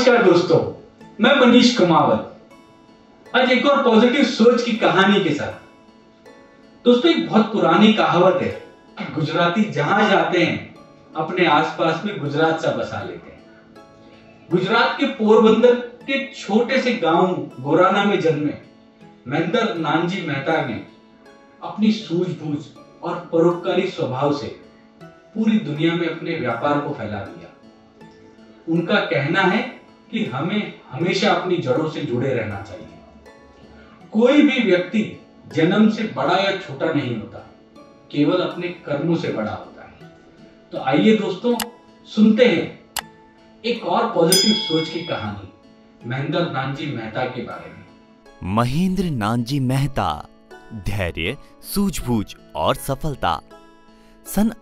नमस्कार दोस्तों, मैं मनीष कुमावत आज एक और पॉजिटिव सोच की कहानी के साथ। दोस्तों, एक बहुत पुरानी कहावत है कि गुजराती जहां जाते हैं अपने आसपास में गुजरात सा बसा लेते हैं। गुजरात के पोरबंदर के छोटे से गांव गोराना में जन्मे महेंद्र नानजी मेहता ने अपनी सूझबूझ और परोपकारी स्वभाव से पूरी दुनिया में अपने व्यापार को फैला दिया। उनका कहना है कि हमें हमेशा अपनी जड़ों से जुड़े रहना चाहिए। कोई भी व्यक्ति जन्म से बड़ा या छोटा नहीं होता, केवल अपने कर्मों से बड़ा होता है। तो आइए दोस्तों, सुनते हैं एक और पॉजिटिव सोच की कहानी महेंद्र नानजी मेहता के बारे में। महेंद्र नानजी मेहता, धैर्य, सूझबूझ और सफलता। सन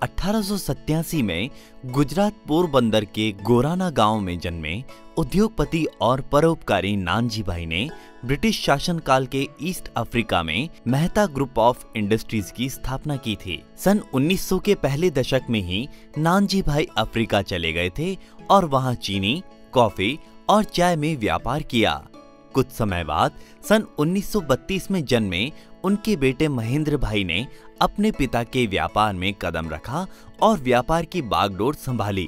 1887 में गुजरात पोरबंदर के गोराना गांव में जन्मे उद्योगपति और परोपकारी नानजी भाई ने ब्रिटिश शासनकाल के ईस्ट अफ्रीका में मेहता ग्रुप ऑफ इंडस्ट्रीज की स्थापना की थी। सन 1900 के पहले दशक में ही नानजी भाई अफ्रीका चले गए थे और वहां चीनी, कॉफी और चाय में व्यापार किया। कुछ समय बाद सन 1932 में जन्मे उनके बेटे महेंद्र भाई ने अपने पिता के व्यापार में कदम रखा और व्यापार की बागडोर संभाली।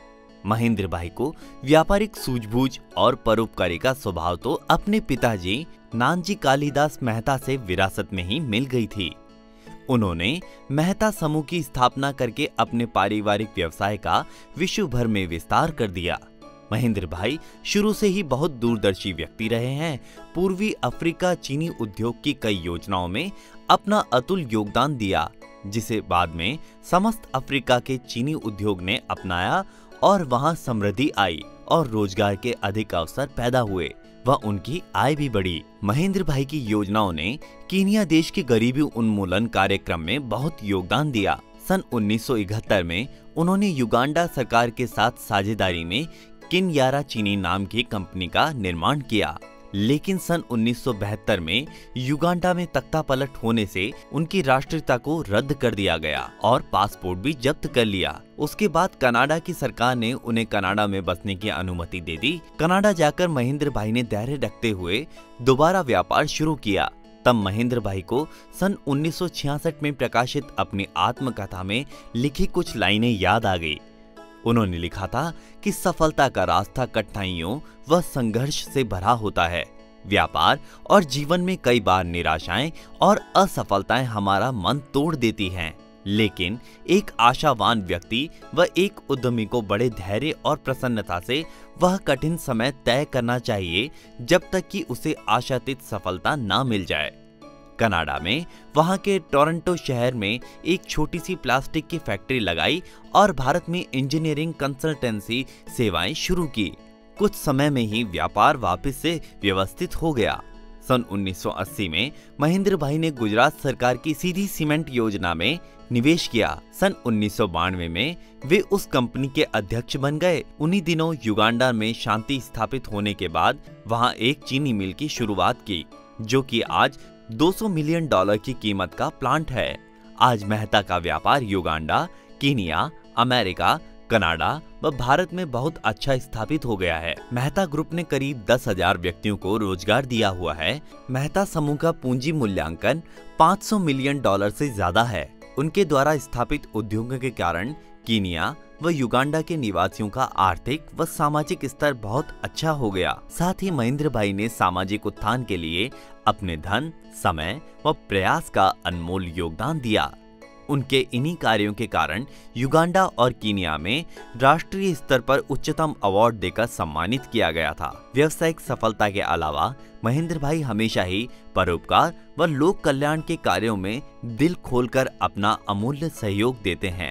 महेंद्र भाई को व्यापारिक सूझबूझ और परोपकारी का स्वभाव तो अपने पिताजी नानजी कालीदास मेहता से विरासत में ही मिल गई थी। उन्होंने मेहता समूह की स्थापना करके अपने पारिवारिक व्यवसाय का विश्व भर में विस्तार कर दिया। महेंद्र भाई शुरू से ही बहुत दूरदर्शी व्यक्ति रहे हैं। पूर्वी अफ्रीका चीनी उद्योग की कई योजनाओं में अपना अतुल योगदान दिया, जिसे बाद में समस्त अफ्रीका के चीनी उद्योग ने अपनाया और वहां समृद्धि आई और रोजगार के अधिक अवसर पैदा हुए। वह उनकी आय भी बढ़ी। महेंद्र भाई की योजनाओं ने कीनिया देश के गरीबी उन्मूलन कार्यक्रम में बहुत योगदान दिया। सन 1971 में उन्होंने युगांडा सरकार के साथ साझेदारी में किनयारा चीनी नाम की कंपनी का निर्माण किया, लेकिन सन 1972 में युगांडा में तख्तापलट होने से उनकी राष्ट्रीयता को रद्द कर दिया गया और पासपोर्ट भी जब्त कर लिया। उसके बाद कनाडा की सरकार ने उन्हें कनाडा में बसने की अनुमति दे दी। कनाडा जाकर महेंद्र भाई ने धैर्य रखते हुए दोबारा व्यापार शुरू किया। तब महेंद्र भाई को सन 1966 में प्रकाशित अपनी आत्मकथा में लिखी कुछ लाइनें याद आ गई। उन्होंने लिखा था कि सफलता का रास्ता कठिनाइयों व संघर्ष से भरा होता है। व्यापार और जीवन में कई बार निराशाएं और असफलताएं हमारा मन तोड़ देती हैं, लेकिन एक आशावान व्यक्ति व एक उद्यमी को बड़े धैर्य और प्रसन्नता से वह कठिन समय तय करना चाहिए जब तक कि उसे आशातीत सफलता ना मिल जाए। कनाडा में वहां के टोरंटो शहर में एक छोटी सी प्लास्टिक की फैक्ट्री लगाई और भारत में इंजीनियरिंग कंसल्टेंसी सेवाएं शुरू की। कुछ समय में ही व्यापार वापस से व्यवस्थित हो गया। सन 1980 में महेंद्र भाई ने गुजरात सरकार की सीधी सीमेंट योजना में निवेश किया। सन 1992 में वे उस कंपनी के अध्यक्ष बन गए। उन्हीं दिनों युगांडा में शांति स्थापित होने के बाद वहां एक चीनी मिल की शुरुआत की, जो कि आज $200 मिलियन की कीमत का प्लांट है। आज मेहता का व्यापार युगांडा, कीनिया, अमेरिका, कनाडा व भारत में बहुत अच्छा स्थापित हो गया है। मेहता ग्रुप ने करीब 10,000 व्यक्तियों को रोजगार दिया हुआ है। मेहता समूह का पूंजी मूल्यांकन $500 मिलियन से ज्यादा है। उनके द्वारा स्थापित उद्योगों के कारण कीनिया व युगांडा के निवासियों का आर्थिक व सामाजिक स्तर बहुत अच्छा हो गया। साथ ही महेंद्र भाई ने सामाजिक उत्थान के लिए अपने धन, समय व प्रयास का अनमोल योगदान दिया। उनके इन्हीं कार्यों के कारण युगांडा और कीनिया में राष्ट्रीय स्तर पर उच्चतम अवार्ड देकर सम्मानित किया गया था। व्यावसायिक सफलता के अलावा महेंद्र भाई हमेशा ही परोपकार व लोक कल्याण के कार्यों में दिल खोलकर अपना अमूल्य सहयोग देते हैं।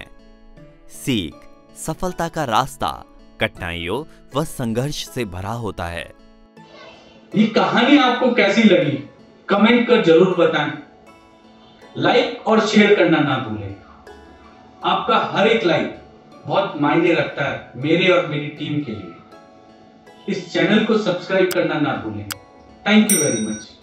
सीख: सफलता का रास्ता कठिनाइयों व संघर्ष से भरा होता है। ये कहानी आपको कैसी लगी कमेंट कर जरूर बताएं। लाइक और शेयर करना ना भूलें। आपका हर एक लाइक बहुत मायने रखता है मेरे और मेरी टीम के लिए। इस चैनल को सब्सक्राइब करना ना भूलें। Thank you very much.